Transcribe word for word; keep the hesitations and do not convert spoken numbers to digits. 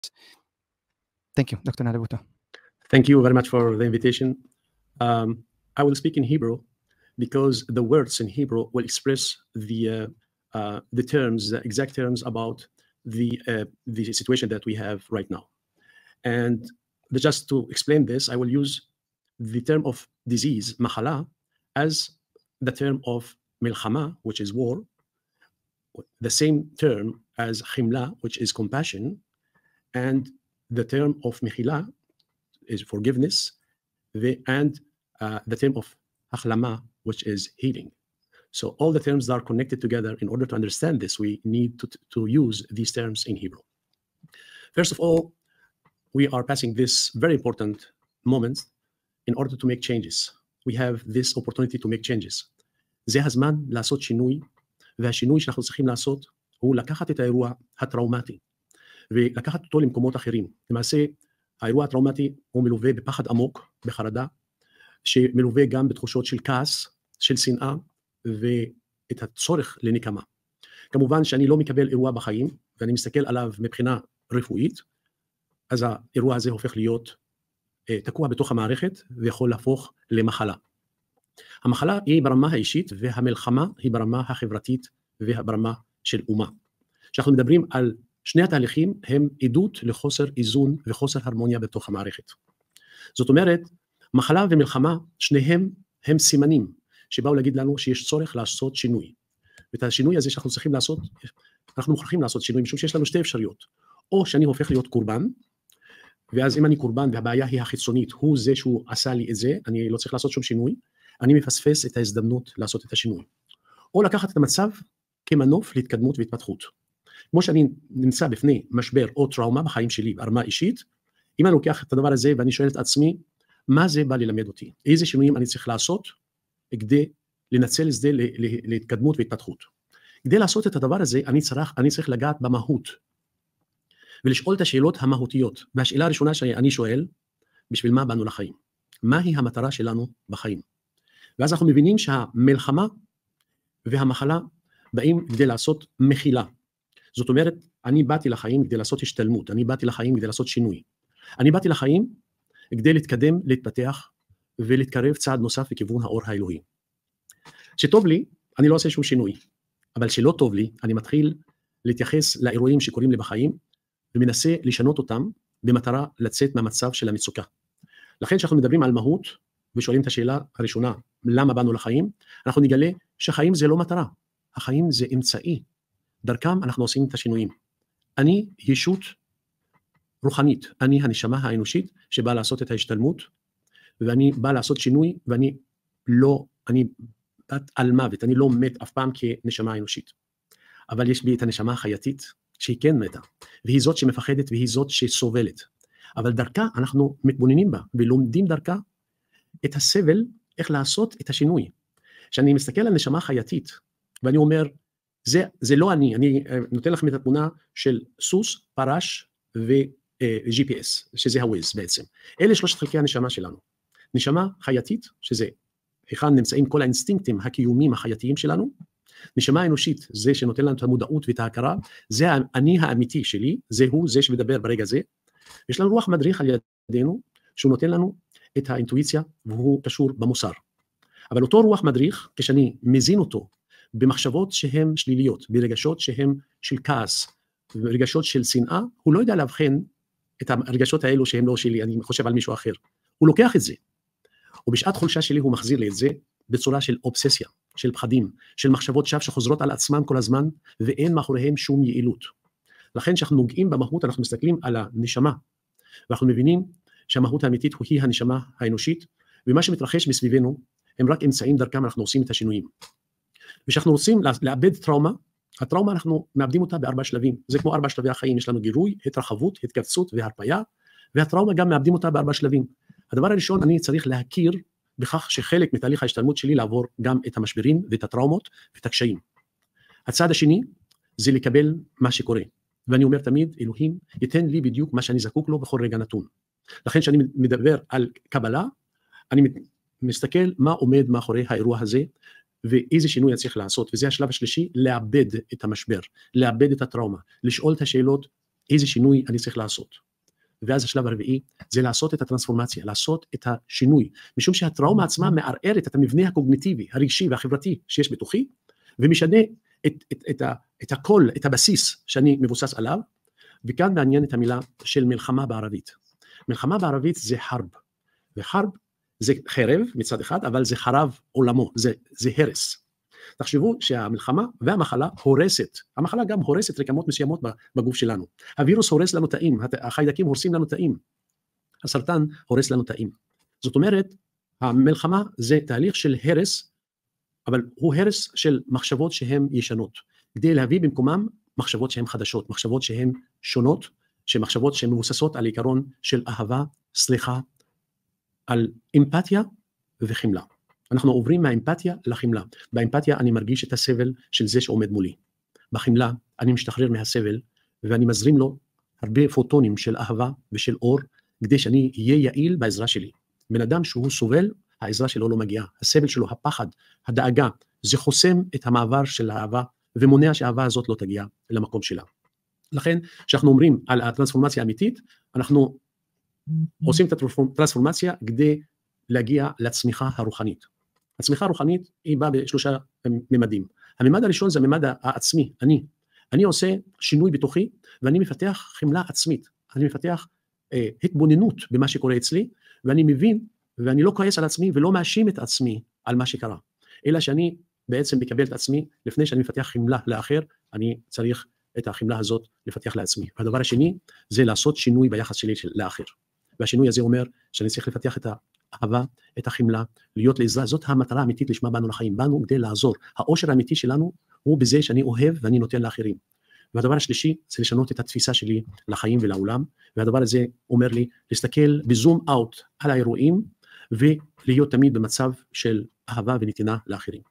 Thank you, Doctor Narabuta. Thank you very much for the invitation. Um, I will speak in Hebrew because the words in Hebrew will express the uh, uh, the terms, the exact terms about the uh, the situation that we have right now. And just to explain this, I will use the term of disease, mahala, as the term of milchama, which is war, the same term as chimla, which is compassion, and the term of mechila is forgiveness, the, and uh, the term of achlama, which is healing. So all the terms that are connected together. In order to understand this, we need to, to use these terms in Hebrew. First of all, we are passing this very important moment in order to make changes. We have this opportunity to make changes. זה הזמן לעשות שינוי, והשינוי שאנחנו צריכים לעשות הוא לקחת את האירוע הטראומטי ולקחת אותו למקומות אחרים. למעשה, האירוע הטראומטי הוא מלווה בפחד עמוק, בחרדה, שמלווה גם בתחושות של כעס, של שנאה, ואת הצורך לנקמה. כמובן שאני לא מקבל אירוע בחיים, ואני מסתכל עליו מבחינה רפואית, אז האירוע הזה הופך להיות אה, תקוע בתוך המערכת, ויכול להפוך למחלה. המחלה היא ברמה האישית, והמלחמה היא ברמה החברתית, וברמה של אומה. כשאנחנו מדברים על שני התהליכים, הם עדות לחוסר איזון וחוסר הרמוניה בתוך המערכת. זאת אומרת, מחלה ומלחמה, שניהם הם סימנים, שבאו להגיד לנו שיש צורך לעשות שינוי. ואת השינוי הזה שאנחנו צריכים לעשות, אנחנו מוכרחים לעשות שינוי, משום שיש לנו שתי אפשרויות. או שאני הופך להיות קורבן, ואז אם אני קורבן והבעיה היא החיצונית, הוא זה שהוא עשה לי את זה, אני לא צריך לעשות שום שינוי, אני מפספס את ההזדמנות לעשות את השינוי. או לקחת את המצב כמנוף להתקדמות והתפתחות. כמו שאני נמצא בפני משבר או טראומה בחיים שלי, ברמה אישית, אם אני לוקח את הדבר הזה ואני שואל את עצמי, מה זה בא ללמד אותי? איזה שינויים אני צריך לעשות כדי לנצל את זה להתקדמות והתפתחות? כדי לעשות את הדבר הזה, אני צריך, אני צריך לגעת במהות, ולשאול את השאלות המהותיות. והשאלה הראשונה שאני שואל, בשביל מה באנו לחיים? מהי המטרה שלנו בחיים? ואז אנחנו מבינים שהמלחמה והמחלה באים כדי לעשות מחילה. זאת אומרת, אני באתי לחיים כדי לעשות השתלמות, אני באתי לחיים כדי לעשות שינוי. אני באתי לחיים כדי להתקדם, להתפתח ולהתקרב צעד נוסף לכיוון האור האלוהי. שטוב לי, אני לא עושה שום שינוי, אבל שלא טוב לי, אני מתחיל להתייחס לאירועים שקורים לי בחיים, ומנסה לשנות אותם במטרה לצאת מהמצב של המצוקה. לכן כשאנחנו מדברים על מהות, ושואלים את השאלה הראשונה, למה באנו לחיים, אנחנו נגלה שחיים זה לא מטרה, החיים זה אמצעי, דרכם אנחנו עושים את השינויים. אני ישות רוחנית, אני הנשמה האנושית שבאה לעשות את ההשתלמות, ואני בא לעשות שינוי, ואני לא, אני בת על מוות, אני לא מת אף פעם כנשמה אנושית. אבל יש בי את הנשמה החייתית, שהיא כן מתה, והיא זאת שמפחדת, והיא זאת שסובלת. אבל דרכה אנחנו מתבוננים בה, ולומדים דרכה את הסבל, איך לעשות את השינוי. כשאני מסתכל על נשמה חייתית, ואני אומר, זה, זה לא אני, אני נותן לכם את התמונה של סוס, פרש ו-ג'י פי אס, שזה הוויז בעצם. אלה שלושת חלקי הנשמה שלנו. נשמה חייתית, שזה היכן נמצאים כל האינסטינקטים הקיומיים החייתיים שלנו, נשמה אנושית, זה שנותן לנו את המודעות ואת ההכרה, זה אני האמיתי שלי, זה הוא, זה שמדבר ברגע זה. יש לנו רוח מדריך על ידינו, שהוא נותן לנו את האינטואיציה, והוא קשור במוסר. אבל אותו רוח מדריך, כשאני מזין אותו, במחשבות שהן שליליות, ברגשות שהן של כעס, ברגשות של שנאה, הוא לא יודע להבחן את הרגשות האלו שהן לא שלי, אני חושב על מישהו אחר. הוא לוקח את זה, ובשעת חולשה שלי הוא מחזיר לי את זה, בצורה של אובססיה, של פחדים, של מחשבות שווא שחוזרות על עצמם כל הזמן, ואין מאחוריהם שום יעילות. לכן כשאנחנו נוגעים במהות, אנחנו מסתכלים על הנשמה, ואנחנו מבינים שהמהות האמיתית היא הנשמה האנושית, ומה שמתרחש מסביבנו, הם רק אמצעים דרכם אנחנו עושים את השינויים. וכשאנחנו רוצים לאבד טראומה, הטראומה אנחנו מאבדים אותה בארבע שלבים, זה כמו ארבע שלבי החיים, יש לנו גירוי, התרחבות, התכווצות והרפאיה, והטראומה גם מאבדים אותה בארבע שלבים. הדבר הראשון, אני צריך להכיר בכך שחלק מתהליך ההשתלמות שלי לעבור גם את המשברים ואת הטראומות ואת הקשיים. הצעד השני זה לקבל מה שקורה, ואני אומר תמיד, אלוהים ייתן לי בדיוק מה שאני זקוק לו בכל רגע נתון. לכן כשאני מדבר על קבלה, אני מסתכל מה עומד מאחורי האירוע הזה, ואיזה שינוי צריך לעשות, וזה השלב השלישי, לאבד את המשבר, לאבד את הטראומה, לשאול את השאלות, איזה שינוי אני צריך לעשות. ואז השלב הרביעי זה לעשות את הטרנספורמציה, לעשות את השינוי, משום שהטראומה עצמה מערערת את המבנה הקוגניטיבי, הרגשי והחברתי שיש בתוכי, ומשנה את, את, את, ה, את הכל, את הבסיס שאני מבוסס עליו, וכאן מעניין את המילה של מלחמה בערבית. מלחמה בערבית זה חרב, וחרב זה חרב מצד אחד, אבל זה חרב עולמו, זה, זה הרס. תחשבו שהמלחמה והמחלה הורסת, המחלה גם הורסת רקמות מסוימות בגוף שלנו. הווירוס הורס לנו תאים, החיידקים הורסים לנו תאים, הסרטן הורס לנו תאים. זאת אומרת, המלחמה זה תהליך של הרס, אבל הוא הרס של מחשבות שהן ישנות, כדי להביא במקומם מחשבות שהן חדשות, מחשבות שהן שונות, שמחשבות שהן מבוססות על עיקרון של אהבה, סליחה, על אמפתיה וחמלה. אנחנו עוברים מהאמפתיה לחמלה. באמפתיה אני מרגיש את הסבל של זה שעומד מולי. בחמלה אני משתחרר מהסבל, ואני מזרים לו הרבה פוטונים של אהבה ושל אור, כדי שאני אהיה יעיל בעזרה שלי. בן אדם שהוא סובל, העזרה שלו לא מגיעה. הסבל שלו, הפחד, הדאגה, זה חוסם את המעבר של האהבה, ומונע שהאהבה הזאת לא תגיע למקום שלה. לכן, כשאנחנו אומרים על הטרנספורמציה האמיתית, אנחנו עושים את הטרנספורמציה כדי להגיע לצמיחה הרוחנית. הצמיחה הרוחנית היא באה בשלושה ממדים. הממד הראשון זה הממד העצמי, אני. אני עושה שינוי בתוכי, ואני מפתח חמלה עצמית. אני מפתח אה, התבוננות במה שקורה אצלי, ואני מבין, ואני לא כועס על עצמי, ולא מאשים את עצמי על מה שקרה. אלא שאני בעצם מקבל את עצמי, לפני שאני מפתח חמלה לאחר, אני צריך את החמלה הזאת לפתח לעצמי. והדבר השני, זה לעשות שינוי ביחס שלי לאחר. והשינוי הזה אומר שאני צריך לפתח את האהבה, את החמלה, להיות לעזרה. זאת המטרה האמיתית לשמה באנו לחיים, באנו כדי לעזור. העושר האמיתי שלנו הוא בזה שאני אוהב ואני נותן לאחרים. והדבר השלישי זה לשנות את התפיסה שלי לחיים ולעולם, והדבר הזה אומר לי להסתכל בזום אאוט על האירועים, ולהיות תמיד במצב של אהבה ונתינה לאחרים.